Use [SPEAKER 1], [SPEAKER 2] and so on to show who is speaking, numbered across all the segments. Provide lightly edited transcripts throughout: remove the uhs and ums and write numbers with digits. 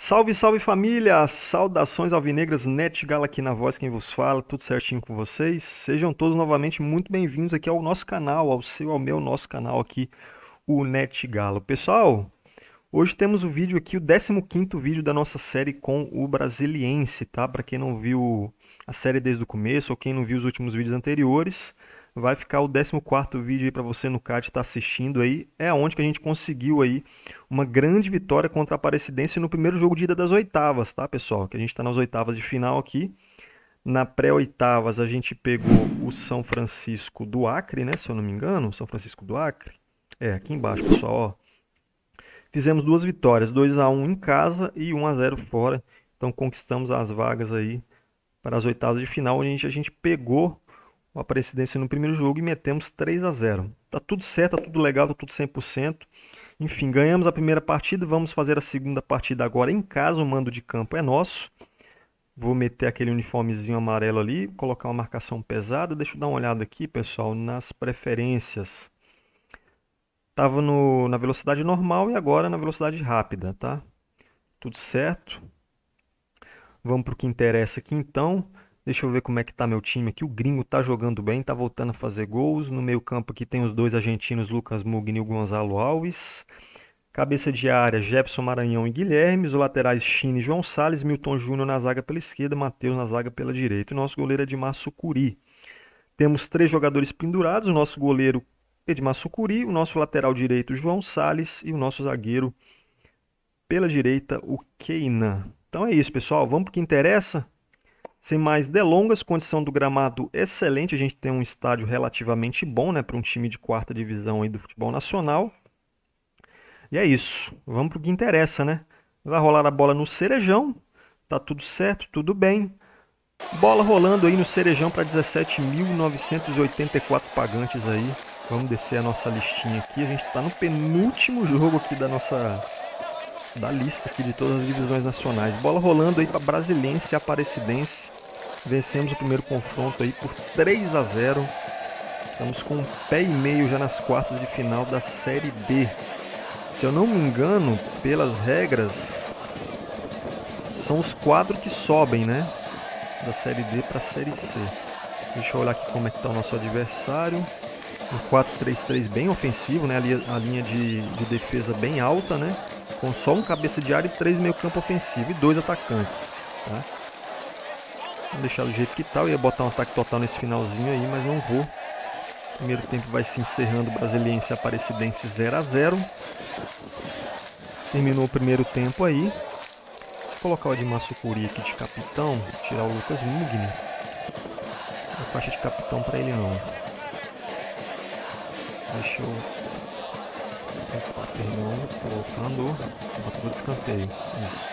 [SPEAKER 1] Salve, salve família! Saudações alvinegras, Net Gala aqui na voz, quem vos fala, tudo certinho com vocês? Sejam todos novamente muito bem-vindos aqui ao nosso canal, ao seu, ao meu, nosso canal aqui, o Net Galo. Pessoal, hoje temos o vídeo aqui, o 15º vídeo da nossa série com o Brasiliense, tá? Para quem não viu a série desde o começo ou quem não viu os últimos vídeos anteriores, vai ficar o 14º vídeo aí para você no card estar assistindo aí. É onde que a gente conseguiu aí uma grande vitória contra a Aparecidense no primeiro jogo de ida das oitavas, tá, pessoal? Que a gente está nas oitavas de final aqui. Na pré-oitavas a gente pegou o São Francisco do Acre, né? Se eu não me engano, São Francisco do Acre. É, aqui embaixo, pessoal, ó. Fizemos duas vitórias, 2-1 em casa e 1-0 fora. Então conquistamos as vagas aí para as oitavas de final, onde a gente pegou a Aparecidense no primeiro jogo e metemos 3-0. Tá tudo certo, tá tudo legal, tá tudo 100%. Enfim, ganhamos a primeira partida, vamos fazer a segunda partida agora em casa, o mando de campo é nosso. Vou meter aquele uniformezinho amarelo ali, colocar uma marcação pesada. Deixa eu dar uma olhada aqui, pessoal, nas preferências. Tava na velocidade normal e agora na velocidade rápida, tá? Tudo certo. Vamos para o que interessa aqui então. Deixa eu ver como é que tá meu time aqui. O Gringo tá jogando bem, tá voltando a fazer gols. No meio-campo aqui tem os dois argentinos, Lucas Mugni e o Gonzalo Alves. Cabeça de área, Jefferson Maranhão e Guilherme. Os laterais, Chine e João Salles. Milton Júnior na zaga pela esquerda, Matheus na zaga pela direita. E o nosso goleiro é Edmar Sucuri. Temos três jogadores pendurados. O nosso goleiro Edmar Sucuri, o nosso lateral direito, João Salles, e o nosso zagueiro pela direita, o Keinan. Então é isso, pessoal. Vamos para o que interessa. Sem mais delongas, condição do gramado excelente. A gente tem um estádio relativamente bom, né, para um time de quarta divisão aí do futebol nacional. E é isso. Vamos para o que interessa, né? Vai rolar a bola no Cerejão. Tá tudo certo, tudo bem. Bola rolando aí no Cerejão para 17.984 pagantes aí. Vamos descer a nossa listinha aqui. A gente está no penúltimo jogo aqui da lista aqui de todas as divisões nacionais. Bola rolando aí para Brasiliense e Aparecidense. Vencemos o primeiro confronto aí por 3-0. Estamos com um pé e meio já nas quartas de final da Série D. Se eu não me engano, pelas regras, são os quatro que sobem, né? Da Série D para a Série C. Deixa eu olhar aqui como é que está o nosso adversário. Um 4-3-3 bem ofensivo, né? A linha de defesa bem alta, né? Com só um cabeça de área e três meio campo ofensivo e dois atacantes, tá? Vou deixar do jeito que tá. Eu ia botar um ataque total nesse finalzinho aí, mas não vou. Primeiro tempo vai se encerrando, Brasiliense e Aparecidense 0-0. Terminou o primeiro tempo aí. Deixa eu colocar o Edmar Sucuri aqui de capitão. Tirar o Lucas Mugni. Não faixa de capitão para ele não. Deixa eu... Opa, perdão. Colocando... Batedor de escanteio. Isso.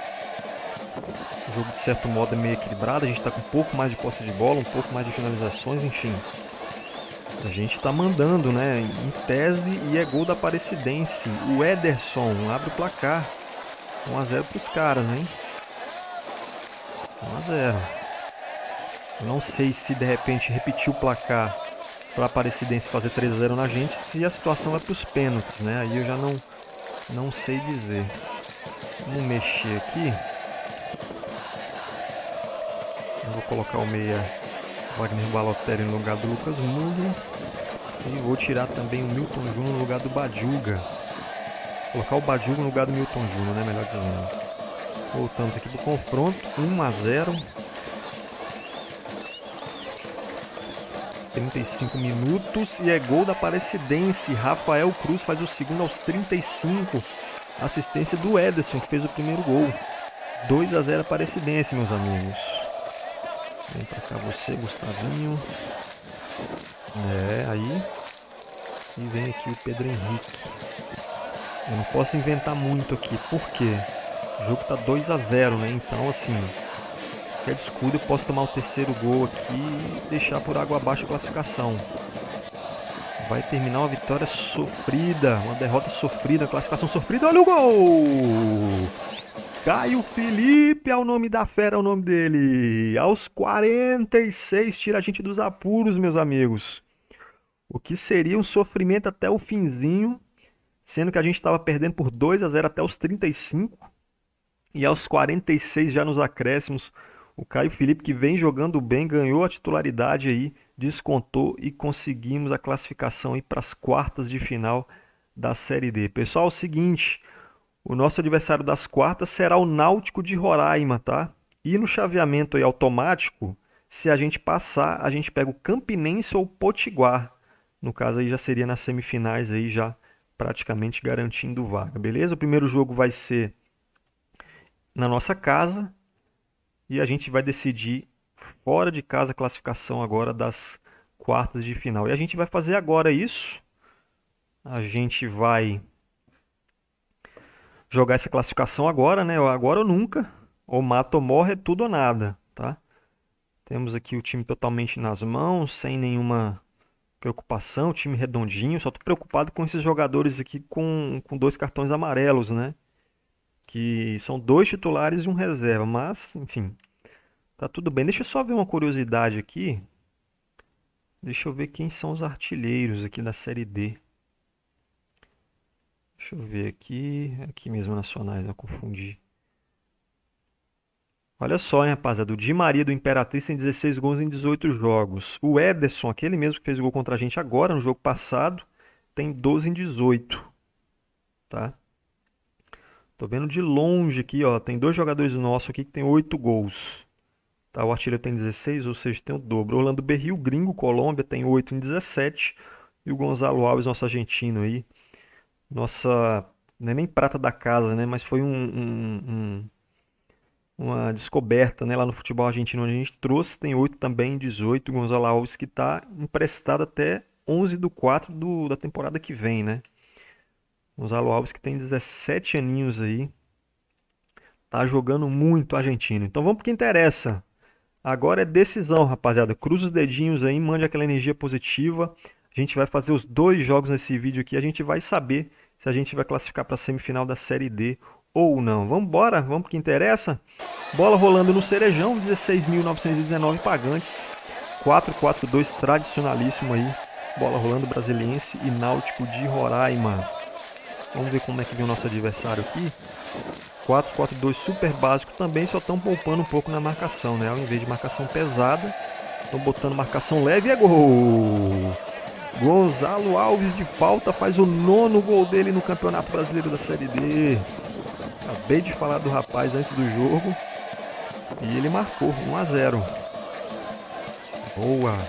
[SPEAKER 1] O jogo, de certo modo, é meio equilibrado. A gente está com um pouco mais de posse de bola, um pouco mais de finalizações, enfim. A gente está mandando, né? Em tese, e é gol da Aparecidense. O Ederson abre o placar. 1-0 para os caras, hein? 1-0. Eu não sei se de repente repetir o placar para a Aparecidense fazer 3-0 na gente, se a situação é para os pênaltis, né? Aí eu já não sei dizer. Vamos mexer aqui. Eu vou colocar o meia Wagner Balotelli no lugar do Lucas Mugni. E vou tirar também o Milton Júnior no lugar do Badiuga. Colocar o Badiuga no lugar do Milton Júnior, né? Melhor dizendo. Voltamos aqui para o confronto. 1-0. 35 minutos e é gol da Aparecidense. Rafael Cruz faz o segundo aos 35. Assistência do Ederson, que fez o primeiro gol. 2-0 Aparecidense, meus amigos. Vem pra cá você, Gustavinho. Aí. E vem aqui o Pedro Henrique. Eu não posso inventar muito aqui, por quê? O jogo tá 2-0, né? Então, assim, qualquer descuido eu posso tomar o terceiro gol aqui e deixar por água abaixo a classificação. Vai terminar uma vitória sofrida, uma derrota sofrida, classificação sofrida. Olha o gol! Caio Felipe é o nome da fera, é o nome dele. Aos 46, tira a gente dos apuros, meus amigos. O que seria um sofrimento até o finzinho, sendo que a gente estava perdendo por 2-0 até os 35. E aos 46 já nos acréscimos, o Caio Felipe, que vem jogando bem, ganhou a titularidade aí, descontou e conseguimos a classificação aí para as quartas de final da Série D. Pessoal, é o seguinte, o nosso adversário das quartas será o Náutico de Roraima, tá? E no chaveamento aí automático, se a gente passar, a gente pega o Campinense ou o Potiguar. No caso aí já seria nas semifinais aí já praticamente garantindo vaga, beleza? O primeiro jogo vai ser na nossa casa e a gente vai decidir fora de casa a classificação agora das quartas de final. E a gente vai fazer agora isso. A gente vai jogar essa classificação agora, né? Agora ou nunca. Ou mata ou morre, é tudo ou nada, tá? Temos aqui o time totalmente nas mãos, sem nenhuma preocupação, time redondinho. Só tô preocupado com esses jogadores aqui com 2 cartões amarelos, né? Que são 2 titulares e um reserva. Mas, enfim, tá tudo bem. Deixa eu só ver uma curiosidade aqui. Deixa eu ver quem são os artilheiros aqui da Série D. Deixa eu ver aqui. Aqui mesmo, nacionais, eu confundi. Olha só, hein, rapaziada. O Di Maria do Imperatriz tem 16 gols em 18 jogos. O Ederson, aquele mesmo que fez o gol contra a gente agora, no jogo passado, tem 12 em 18. Tá? Tô vendo de longe aqui, ó. Tem 2 jogadores nossos aqui que tem 8 gols. Tá? O artilheiro tem 16, ou seja, tem o dobro. O Orlando Berril, gringo, Colômbia, tem 8 em 17. E o Gonzalo Alves, nosso argentino aí. Nossa, não é nem prata da casa, né? Mas foi uma descoberta, né, lá no futebol argentino onde a gente trouxe. Tem 8 também, 18. O Gonzalo Alves que está emprestado até 11/4 da temporada que vem, né? Gonzalo Alves que tem 17 aninhos aí. Tá jogando muito argentino. Então vamos pro que interessa. Agora é decisão, rapaziada. Cruza os dedinhos aí, mande aquela energia positiva. A gente vai fazer os 2 jogos nesse vídeo aqui. A gente vai saber se a gente vai classificar para a semifinal da Série D ou não. Vamos embora, vamos pro que interessa. Bola rolando no Cerejão, 16.919 pagantes. 4-4-2 tradicionalíssimo aí. Bola rolando Brasiliense e Náutico de Roraima. Vamos ver como é que vem o nosso adversário aqui. 4-4-2 super básico também, só estão poupando um pouco na marcação, né? Ao invés de marcação pesada, estão botando marcação leve e é gol! Gonzalo Alves de falta faz o 9º gol dele no Campeonato Brasileiro da Série D. Acabei de falar do rapaz antes do jogo e ele marcou 1-0. Boa!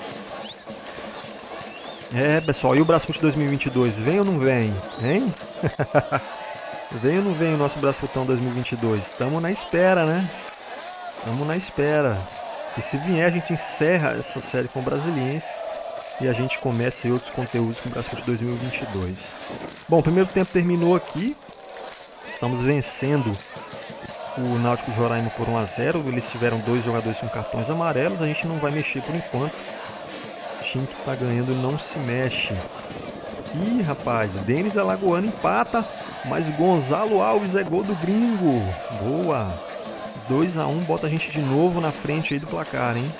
[SPEAKER 1] É, pessoal, e o Brasfoot 2022, vem ou não vem? Vem? Vem ou não vem o nosso Brasfootão 2022? Estamos na espera, né? Estamos na espera. E se vier, a gente encerra essa série com o Brasiliense e a gente começa aí outros conteúdos com o Brasfoot 2022. Bom, o primeiro tempo terminou aqui. Estamos vencendo o Náutico de Roraima por 1-0. Eles tiveram 2 jogadores com cartões amarelos. A gente não vai mexer por enquanto. O time que está ganhando não se mexe. Ih, rapaz, Denis Alagoano empata, mas Gonzalo Alves é gol do gringo. Boa. 2-1, bota a gente de novo na frente aí do placar, hein?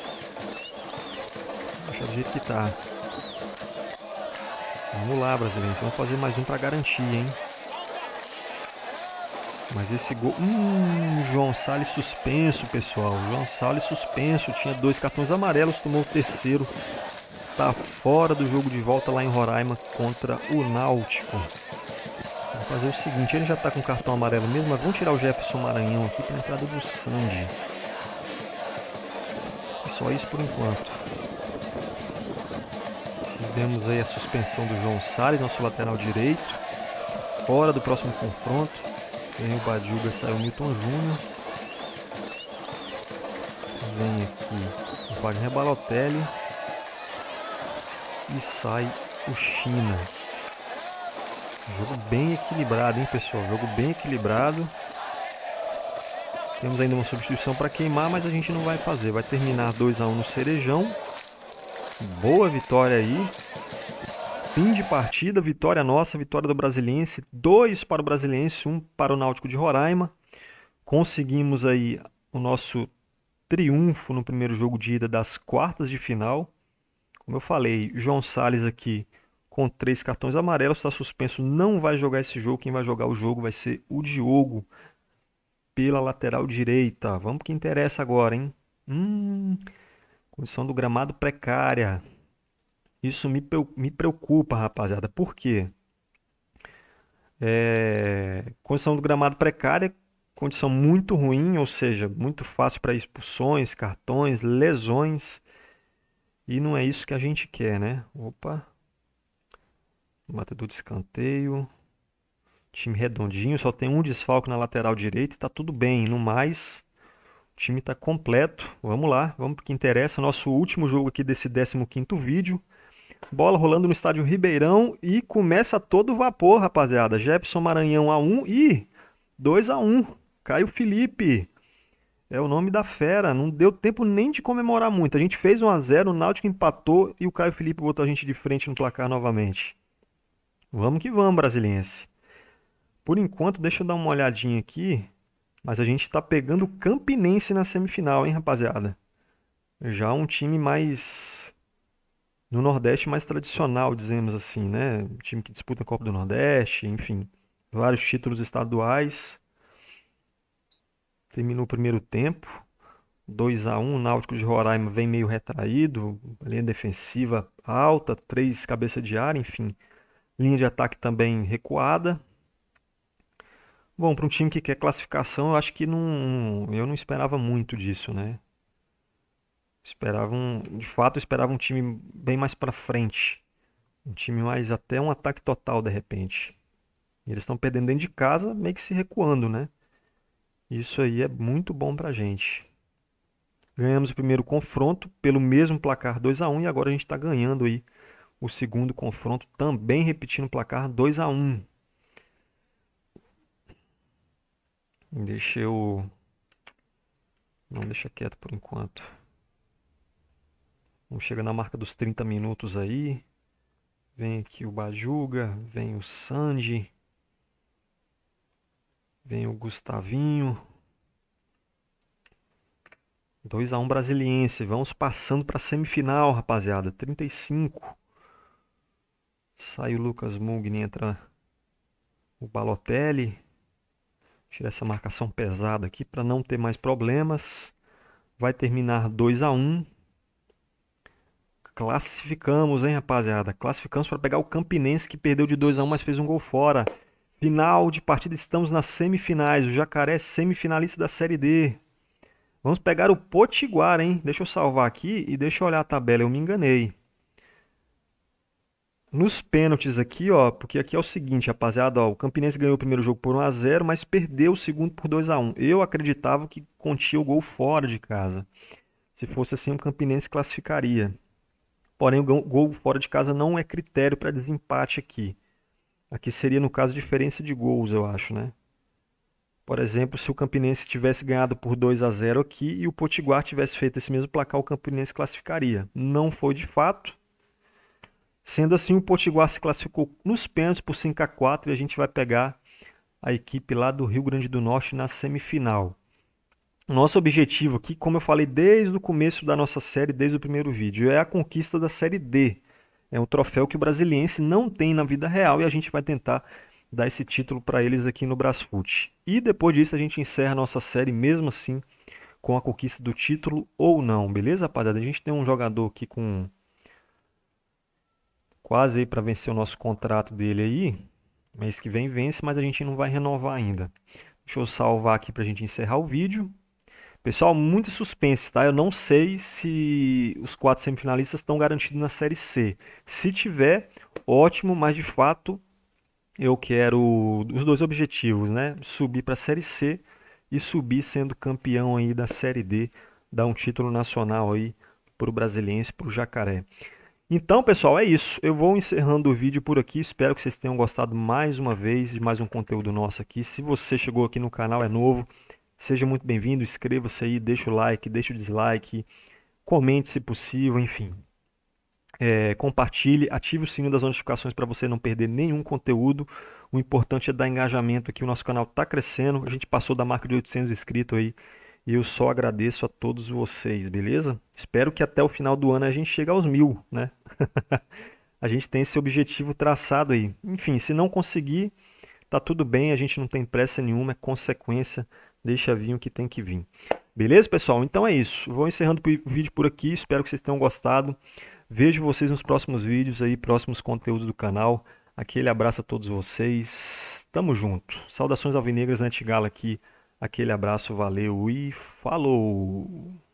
[SPEAKER 1] Deixa do jeito que tá. Vamos lá, brasileiros. Vamos fazer mais um para garantir, hein? Mas esse gol... João Salles suspenso, pessoal. João Salles suspenso. Tinha 2 cartões amarelos, tomou o terceiro. Tá fora do jogo de volta lá em Roraima contra o Náutico. Vamos fazer o seguinte, ele já está com cartão amarelo mesmo, mas vamos tirar o Jefferson Maranhão aqui para a entrada do Sandy. É só isso por enquanto. Tivemos aí a suspensão do João Salles, nosso lateral direito. Fora do próximo confronto. Vem o Badilga, sai o Milton Júnior. Vem aqui o Wagner Balotelli. E sai o China. Jogo bem equilibrado, hein, pessoal? Jogo bem equilibrado. Temos ainda uma substituição para queimar, mas a gente não vai fazer. Vai terminar 2-1 no Cerejão. Boa vitória aí. Fim de partida, vitória nossa, vitória do Brasiliense. 2 para o Brasiliense, 1 para o Náutico de Roraima. Conseguimos aí o nosso triunfo no primeiro jogo de ida das quartas de final. Como eu falei, João Salles aqui com 3 cartões amarelos, está suspenso, não vai jogar esse jogo. Quem vai jogar o jogo vai ser o Diogo, pela lateral direita. Vamos pro que interessa agora, hein? Condição do gramado precária. Isso me preocupa, rapaziada. Por quê? Condição do gramado precária, condição muito ruim, ou seja, muito fácil para expulsões, cartões, lesões. E não é isso que a gente quer, né? Opa. Batedor de escanteio. Time redondinho, só tem um desfalque na lateral direita e tá tudo bem. No mais, o time tá completo. Vamos lá, vamos pro que interessa. Nosso último jogo aqui desse 15º vídeo. Bola rolando no estádio Ribeirão e começa todo vapor, rapaziada. Jefferson Maranhão 1 e 2-1. Caio Felipe. É o nome da fera. Não deu tempo nem de comemorar muito. A gente fez 1-0, o Náutico empatou e o Caio Felipe botou a gente de frente no placar novamente. Vamos que vamos, brasiliense. Por enquanto, deixa eu dar uma olhadinha aqui. Mas a gente está pegando o Campinense na semifinal, hein, rapaziada? Já um time mais... no Nordeste mais tradicional, dizemos assim, né? Um time que disputa a Copa do Nordeste, enfim. Vários títulos estaduais. Terminou o primeiro tempo. 2-1, o Náutico de Roraima vem meio retraído. Linha defensiva alta, 3 cabeças de área, enfim. Linha de ataque também recuada. Bom, para um time que quer classificação, eu acho que eu não esperava muito disso, né? De fato, eu esperava um time bem mais para frente. Um time mais até um ataque total, de repente. E eles estão perdendo dentro de casa, meio que se recuando, né? Isso aí é muito bom pra gente. Ganhamos o primeiro confronto pelo mesmo placar 2-1 e agora a gente está ganhando aí o segundo confronto, também repetindo o placar 2-1. Deixa eu... Não, deixa quieto por enquanto. Vamos chegar na marca dos 30 minutos aí. Vem aqui o Bajuga, vem o Sandy, vem o Gustavinho. 2-1 Brasiliense. Vamos passando para a semifinal, rapaziada. 35. Sai o Lucas Mugni, entra o Balotelli. Tira essa marcação pesada aqui para não ter mais problemas. Vai terminar 2-1. Classificamos, hein, rapaziada? Classificamos para pegar o Campinense, que perdeu de 2-1, mas fez um gol fora. Final de partida, estamos nas semifinais. O Jacaré semifinalista da Série D. Vamos pegar o Potiguar, hein? Deixa eu salvar aqui e deixa eu olhar a tabela. Eu me enganei. Nos pênaltis aqui, ó, porque aqui é o seguinte, rapaziada, ó, o Campinense ganhou o primeiro jogo por 1-0, mas perdeu o segundo por 2-1. Eu acreditava que continha o gol fora de casa. Se fosse assim, o Campinense classificaria. Porém, o gol fora de casa não é critério para desempate aqui. Aqui seria, no caso, diferença de gols, eu acho, né? Por exemplo, se o Campinense tivesse ganhado por 2-0 aqui e o Potiguar tivesse feito esse mesmo placar, o Campinense classificaria. Não foi de fato. Sendo assim, o Potiguar se classificou nos pênaltis por 5-4 e a gente vai pegar a equipe lá do Rio Grande do Norte na semifinal. Nosso objetivo aqui, como eu falei desde o começo da nossa série, desde o primeiro vídeo, é a conquista da Série D. É um troféu que o Brasiliense não tem na vida real e a gente vai tentar dar esse título para eles aqui no Brasfoot. E depois disso a gente encerra a nossa série, mesmo assim, com a conquista do título ou não, beleza, rapaziada? A gente tem um jogador aqui com quase aí para vencer o nosso contrato dele aí. Mês que vem vence, mas a gente não vai renovar ainda. Deixa eu salvar aqui para a gente encerrar o vídeo. Pessoal, muito suspense, tá? Eu não sei se os 4 semifinalistas estão garantidos na Série C. Se tiver, ótimo, mas de fato eu quero os 2 objetivos, né? Subir para a Série C e subir sendo campeão aí da Série D, dar um título nacional aí para o Brasiliense, para o Jacaré. Então, pessoal, é isso. Eu vou encerrando o vídeo por aqui. Espero que vocês tenham gostado mais uma vez de mais um conteúdo nosso aqui. Se você chegou aqui no canal, é novo, seja muito bem-vindo. Inscreva-se aí, deixa o like, deixa o dislike, comente se possível, enfim. Compartilhe, ative o sininho das notificações para você não perder nenhum conteúdo. O importante é dar engajamento aqui. O nosso canal está crescendo. A gente passou da marca de 800 inscritos aí. E eu só agradeço a todos vocês, beleza? Espero que até o final do ano a gente chegue aos 1000, né? A gente tem esse objetivo traçado aí. Enfim, se não conseguir, tá tudo bem, a gente não tem pressa nenhuma, é consequência deixa vir o que tem que vir. Beleza, pessoal? Então é isso. Vou encerrando o vídeo por aqui. Espero que vocês tenham gostado. Vejo vocês nos próximos vídeos aí, próximos conteúdos do canal. Aquele abraço a todos vocês. Tamo junto. Saudações alvinegras, Antigala aqui. Aquele abraço, valeu e falou!